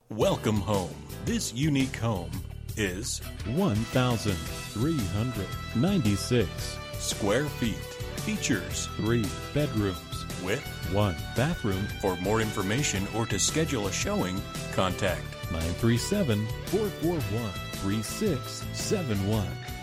Welcome home. This unique home is 1,396 square feet. Features 3 bedrooms with 1 bathroom. For more information or to schedule a showing, contact 937-441-3671.